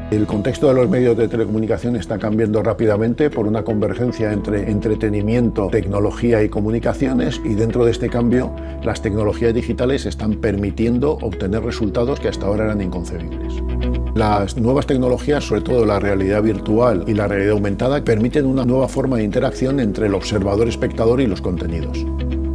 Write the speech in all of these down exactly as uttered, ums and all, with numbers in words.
El contexto de los medios de telecomunicación está cambiando rápidamente por una convergencia entre entretenimiento, tecnología y comunicaciones, y dentro de este cambio las tecnologías digitales están permitiendo obtener resultados que hasta ahora eran inconcebibles. Las nuevas tecnologías, sobre todo la realidad virtual y la realidad aumentada, permiten una nueva forma de interacción entre el observador-espectador y los contenidos.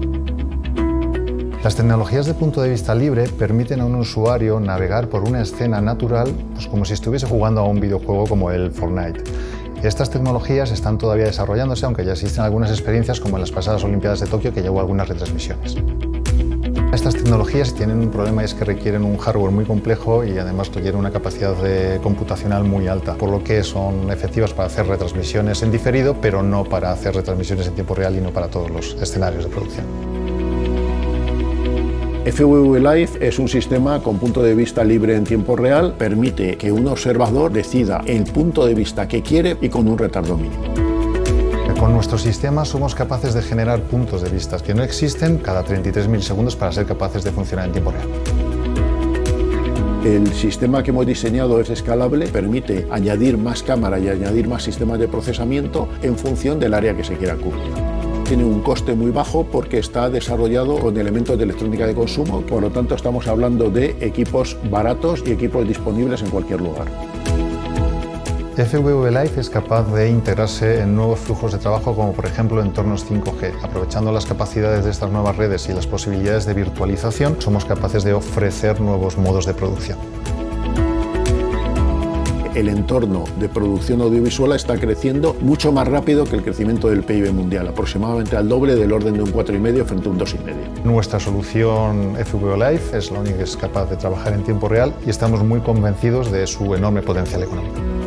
Las tecnologías de punto de vista libre permiten a un usuario navegar por una escena natural, pues como si estuviese jugando a un videojuego como el Fortnite. Estas tecnologías están todavía desarrollándose, aunque ya existen algunas experiencias, como en las pasadas Olimpiadas de Tokio, que llevó algunas retransmisiones. Estas tecnologías tienen un problema, y es que requieren un hardware muy complejo y además requieren una capacidad de computacional muy alta, por lo que son efectivas para hacer retransmisiones en diferido, pero no para hacer retransmisiones en tiempo real y no para todos los escenarios de producción. F V V Live es un sistema con punto de vista libre en tiempo real, permite que un observador decida el punto de vista que quiere y con un retardo mínimo. Con nuestro sistema somos capaces de generar puntos de vista que no existen cada treinta y tres milisegundos para ser capaces de funcionar en tiempo real. El sistema que hemos diseñado es escalable, permite añadir más cámara y añadir más sistemas de procesamiento en función del área que se quiera cubrir. Tiene un coste muy bajo porque está desarrollado con elementos de electrónica de consumo, por lo tanto estamos hablando de equipos baratos y equipos disponibles en cualquier lugar. F V V Live es capaz de integrarse en nuevos flujos de trabajo, como por ejemplo entornos cinco G. Aprovechando las capacidades de estas nuevas redes y las posibilidades de virtualización, somos capaces de ofrecer nuevos modos de producción. El entorno de producción audiovisual está creciendo mucho más rápido que el crecimiento del P I B mundial, aproximadamente al doble, del orden de un cuatro coma cinco frente a un dos coma cinco. Nuestra solución F V V Live es la única que es capaz de trabajar en tiempo real y estamos muy convencidos de su enorme potencial económico.